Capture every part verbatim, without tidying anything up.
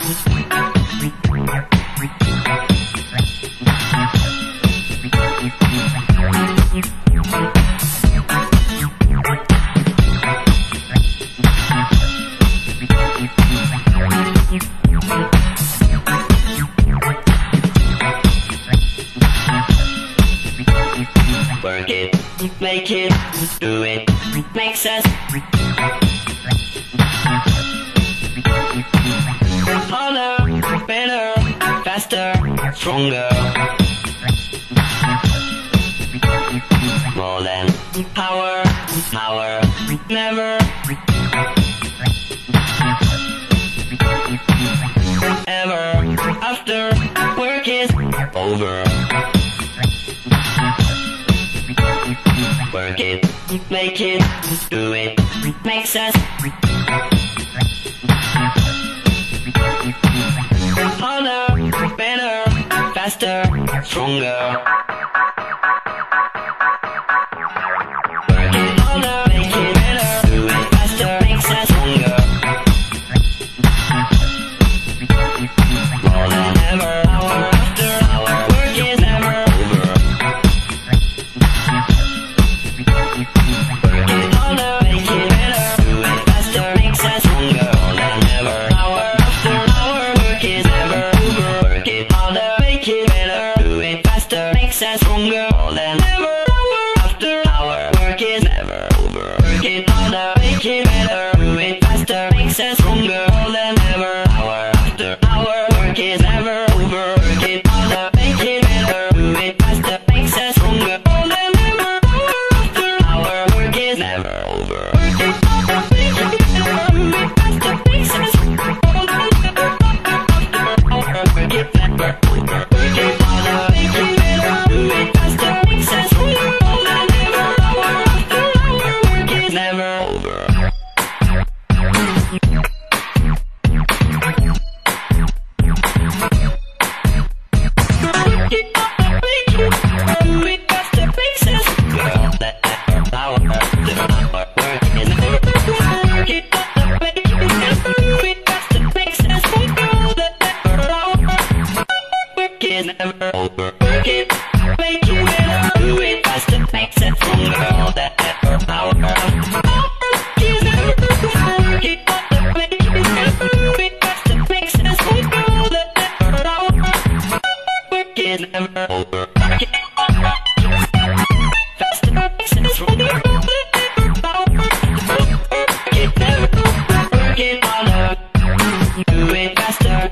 Work it, make it, do it, makes us harder, better, faster, stronger. More than power, power, never ever after work is over. Work it, make it, do it, makes us harder, better, faster, stronger. Work it harder, make it better, do it faster, makes us stronger. More than ever, hour after hour, work is never over. Work it harder, make it better, do it faster, makes us stronger. More than ever, hour after hour, work is never over. Work it harder, make it better, do it faster, makes us stronger. More than ever, hour after hour, work is never over. Work it harder, make it better, do it faster, makes us stronger. More than ever, hour after hour, work is never over. Work it harder, make it better, do it faster, makes us stronger. More than ever, hour after hour, work is never over. Work it harder, make it better, do it faster, makes us stronger. More than ever, hour after hour, work is never over. Work it harder, make it better, do it faster, makes us stronger. More than ever, hour after hour, work is never over. Never over. Work it, make it better, do it faster, makes it stronger. All that effort, power, work is never over. Work it faster, make it better, do it faster, makes it stronger. All that effort, power, work is never over. Work it faster, makes it stronger. All that effort, power, work is never over. Work it harder, do it faster.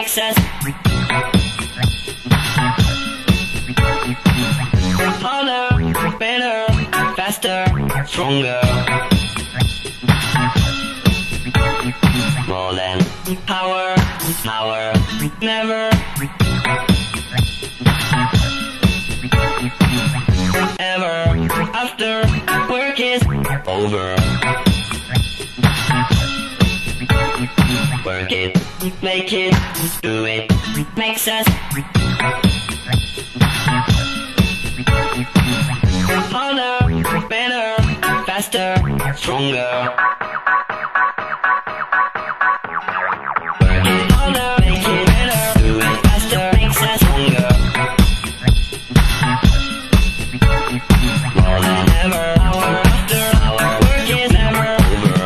makes us harder, better, faster, stronger. More than power, power, never, ever, after work is over. Work it, make it, do it, makes us harder, better, faster, stronger. Work it harder, make it better, do it faster, makes us stronger. More than ever, hour after hour, work is never over.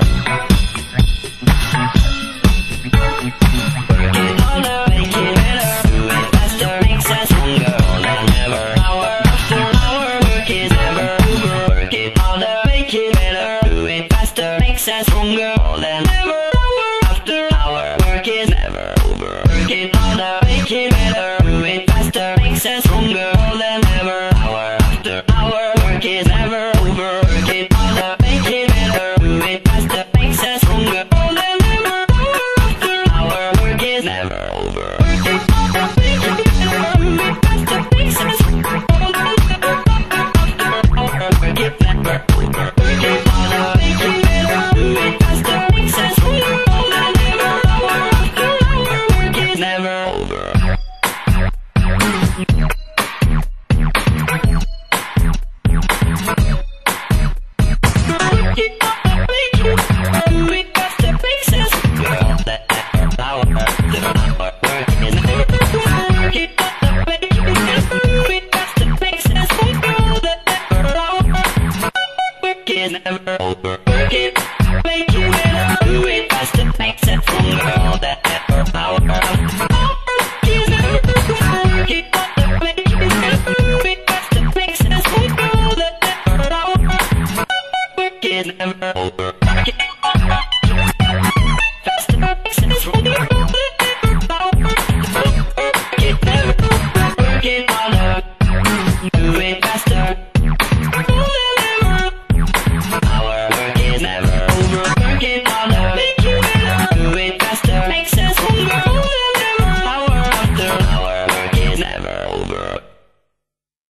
Work it harder, make it better, do it faster, makes us stronger. More than ever, hour after hour, work is never over. Work it harder, make it better, do it faster, makes us stronger. More than ever, hour after hour, work is never over. Work it harder, make it better, do it faster, makes us stronger. More than ever, hour after hour, work is never over. Work it harder, make it better, do it faster, makes us stronger. More than ever, hour after hour, work is never over. Work it harder, make it better, do it faster, makes us stronger. More than ever, hour after hour, work is never over. Work it harder, make it better, do it faster, makes us stronger. More than ever, hour after hour, work is never over. Never over. Work it, make it better, do it faster, makes it stronger. All that effort, power, work is never over. Work it, make it better, do it faster, makes it stronger. All that effort, power, work is never over.